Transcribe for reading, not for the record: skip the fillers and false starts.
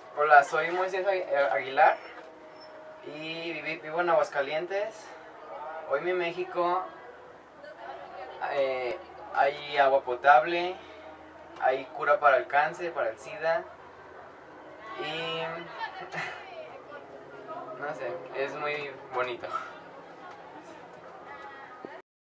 Hola, soy Moisés Aguilar y vivo en Aguascalientes. Hoy en México hay agua potable, hay cura para el cáncer, para el SIDA y no sé, es muy bonito.